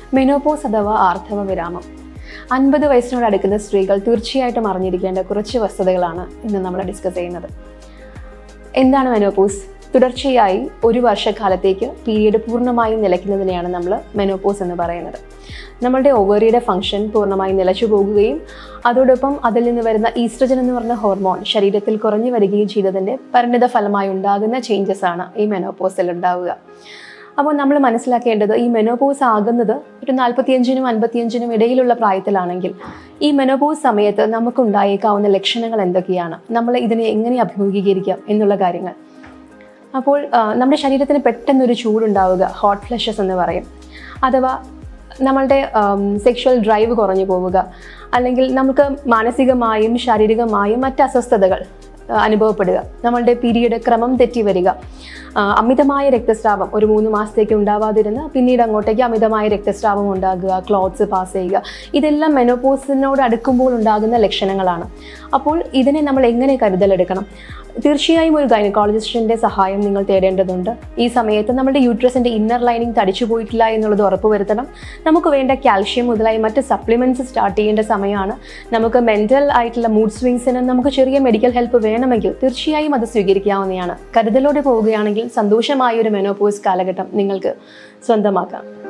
Menopause അഥവാ ആർത്തവ വിരാമം. 50 വയസ്സിനോട് അടുക്കുന്ന സ്ത്രീകൾ തീർച്ചയായിട്ടും അറിഞ്ഞിരിക്കേണ്ട കുറച്ച് വസ്തുതകളാണ് ഇന്ന് നമ്മൾ ഡിസ്കസ് ചെയ്യുന്നത്. എന്താണ് മെനോപോസ്? തുടർച്ചയായി ഒരു വർഷക്കാലത്തേക്ക് പീരീഡ് പൂർണ്ണമായും നിലയ്ക്കുന്നതിനെയാണ് നമ്മൾ മെനോപോസ് എന്ന് പറയുന്നത്. നമ്മളുടെ ഓവറിയുടെ ഫംഗ്ഷൻ പൂർണ്ണമായും നിലച്ചു പോകുകയും അതോടൊപ്പം അതിൽ നിന്ന് വരുന്ന ഈസ്ട്രജൻ എന്ന് പറഞ്ഞ ഹോർമോൺ ശരീരത്തിൽ കുറഞ്ഞു വരികയും ചെയ്തതിൻ്റെ പരിണിത ഫലമായി ഉണ്ടാകുന്ന ചേഞ്ചസ് ആണ് ഈ മെനോപോസിൽ ഉണ്ടാവുക. അപ്പോൾ നമ്മൾ മനസ്സിലാക്കേണ്ടത് ഈ മെനോപോസ് ആകുന്നത് ഒരു 45-നും 55-നും ഇടയിലുള്ള പ്രായത്തിലാണെങ്കിൽ ഈ മെനോപോസ് സമയത്ത് നമുക്കുണ്ടായേക്കാവുന്ന ലക്ഷണങ്ങൾ എന്തൊക്കെയാണ്, നമ്മൾ ഇതിനെ എങ്ങനെ അഭിമുഖീകരിക്കാം എന്നുള്ള കാര്യങ്ങൾ. അപ്പോൾ നമ്മുടെ ശരീരത്തിന് പെട്ടെന്നൊരു ചൂടുണ്ടാവുക, ഹോട്ട് ഫ്ലഷസ് എന്ന് പറയും. അഥവാ നമ്മളുടെ സെക്ഷൽ ഡ്രൈവ് കുറഞ്ഞു പോവുക, അല്ലെങ്കിൽ നമുക്ക് മാനസികമായും ശാരീരികമായും മറ്റ് അസ്വസ്ഥതകൾ അനുഭവപ്പെടുക, നമ്മളുടെ പീരീഡ് ക്രമം തെറ്റി വരിക, അമിതമായ രക്തസ്രാവം ഒരു 3 മാസത്തേക്ക് ഉണ്ടാവാതിരുന്ന് പിന്നീട് അങ്ങോട്ടേക്ക് അമിതമായ രക്തസ്രാവം ഉണ്ടാകുക, ക്ലോട്ട്സ് പാസ് ചെയ്യുക, ഇതെല്ലാം മെനോപോസിനോട് അടുക്കുമ്പോൾ ഉണ്ടാകുന്ന ലക്ഷണങ്ങളാണ്. അപ്പോൾ ഇതിനെ നമ്മൾ എങ്ങനെ കരുതലെടുക്കണം? തീർച്ചയായും ഒരു ഗൈനക്കോളജിസ്റ്റിൻ്റെ സഹായം നിങ്ങൾ തേടേണ്ടതുണ്ട്. ഈ സമയത്ത് നമ്മുടെ യൂട്രസിൻ്റെ ഇന്നർ ലൈനിങ് തടിച്ചു പോയിട്ടില്ല എന്നുള്ളത് ഉറപ്പുവരുത്തണം. നമുക്ക് വേണ്ട കാൽഷ്യം മുതലായി മറ്റ് സപ്ലിമെൻറ്റ്സ് സ്റ്റാർട്ട് ചെയ്യേണ്ട സമയമാണ്. നമുക്ക് മെൻ്റൽ ആയിട്ടുള്ള മൂഡ് സ്വിങ്സിന് നമുക്ക് ചെറിയ മെഡിക്കൽ ഹെൽപ്പ് വേണമെങ്കിൽ തീർച്ചയായും അത് സ്വീകരിക്കാവുന്നതാണ്. കരുതലോടെ പോവുകയാണെങ്കിൽ സന്തോഷമായ ഒരു മെനോപോസ് കാലഘട്ടം നിങ്ങൾക്ക് സ്വന്തമാക്കാം.